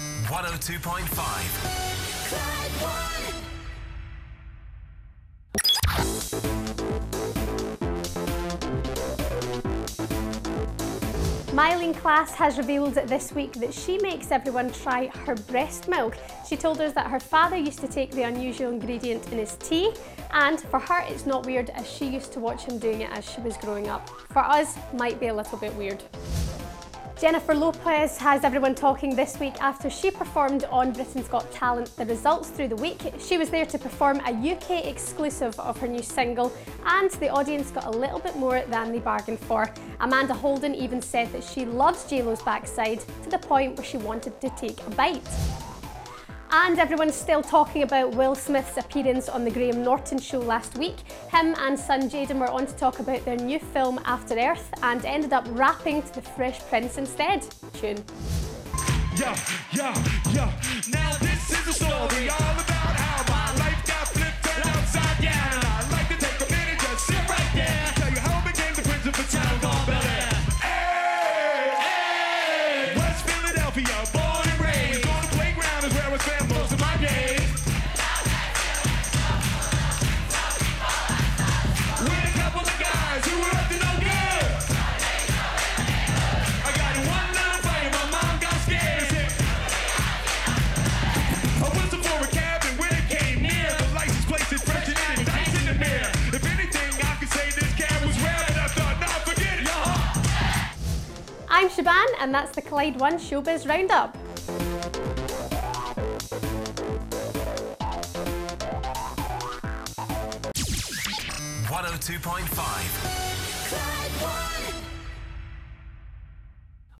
102.5. Clyde 1. Myleene Klass has revealed this week that she makes everyone try her breast milk. She told us that her father used to take the unusual ingredient in his tea, and for her it's not weird as she used to watch him doing it as she was growing up. For us, might be a little bit weird. Jennifer Lopez has everyone talking this week after she performed on Britain's Got Talent. The results through the week, she was there to perform a UK exclusive of her new single, and the audience got a little bit more than they bargained for. Amanda Holden even said that she loves JLo's backside to the point where she wanted to take a bite. And everyone's still talking about Will Smith's appearance on the Graham Norton show last week. Him and son Jaden were on to talk about their new film After Earth and ended up rapping to the Fresh Prince instead. Tune. Yeah. Now this is a story all about how my life got flipped and upside down. And I'd like to take a minute, just sit right there, tell you how I became the prince of a town called Bel Air. Hey, West Philadelphia, born and raised. On the playground is where I spent most of my days. With a couple of guys who were up to no good. I got one little fight, my mom got scared. I whistled for a cab and when it came near, the license plate is fresh and it dice in the mirror. If anything, I could say this cab was rare, and I thought, nah, forget it. I'm Shebahn, and that's the Clyde 1 Showbiz Roundup. 102.5. Clyde 1.